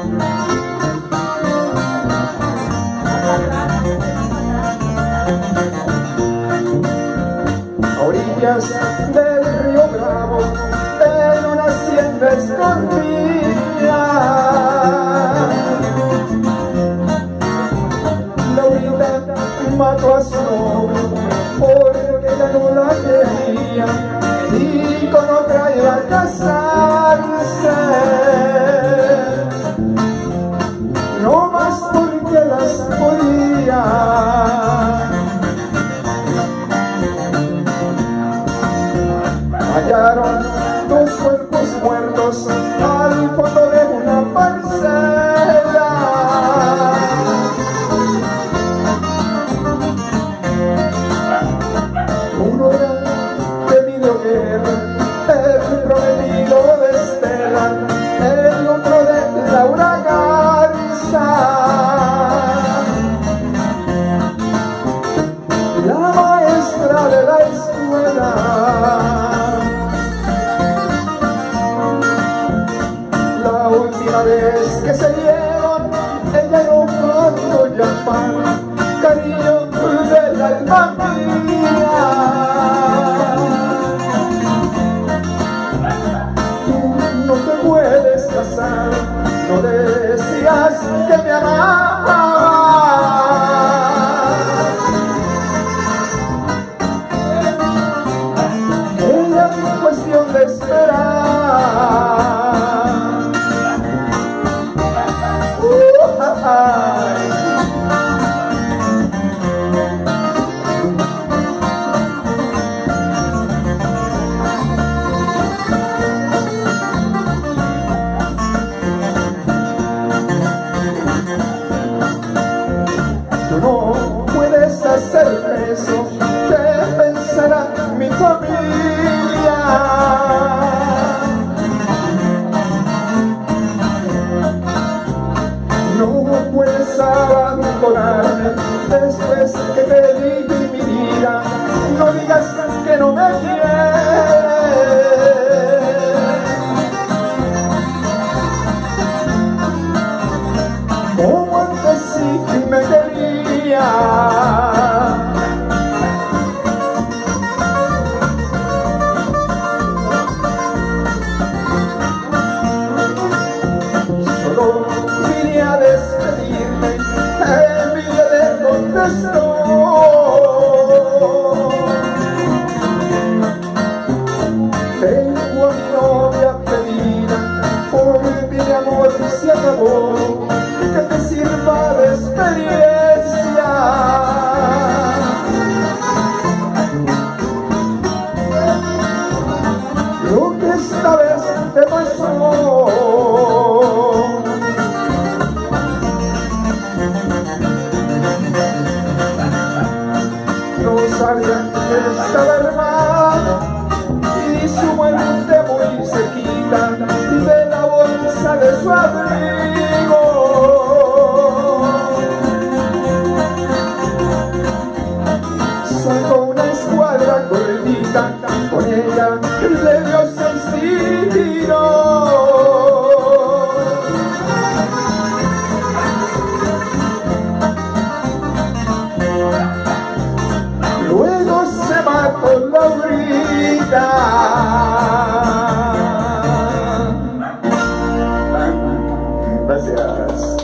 A orillas del río Bravo, en una hacienda escondida, Laurita mató a su novio porque ella no la quería y con otra iba a casarse, no más porque las podía. Hallaron dos cuerpos muertos al fondo de una parcela. Uno era de Miguel, el prometido de Estela, el otro de Laura Garza, la maestra de la escuela. La última vez que se vieron, ella no pudo llamar cariño del alma mía. Tú no te puedes casar, no decías que me amabas. Era cuestión de esperar. Tú no puedes hacer eso, ¿qué pensará mi familia? No puedes abandonarme después que te di mi vida, no digas que no me quieres. Como antes sí me quería. Solo vine a despedirme, envidia le contestó. Tengo a mi novia pedida, por mi amor se acabó, que te sirva de experiencia. Lo que esta vez te pasó. No sabía que estaba hermana y su muerte muy cerquita de la bolsa de su abrigo. Sacó una escuadra cortita, con ella le dio 6 tiros. Luego se mató Laurita. Gracias.